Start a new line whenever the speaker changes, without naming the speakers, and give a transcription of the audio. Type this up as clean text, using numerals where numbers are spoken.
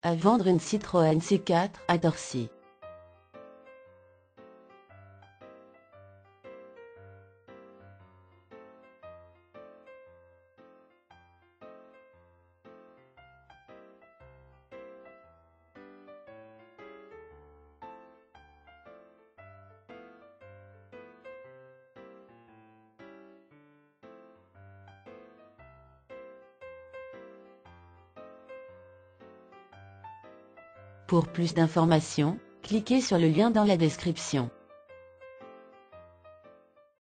À vendre une Citroën C4 à Torcy. Pour plus d'informations, cliquez sur le lien dans la description.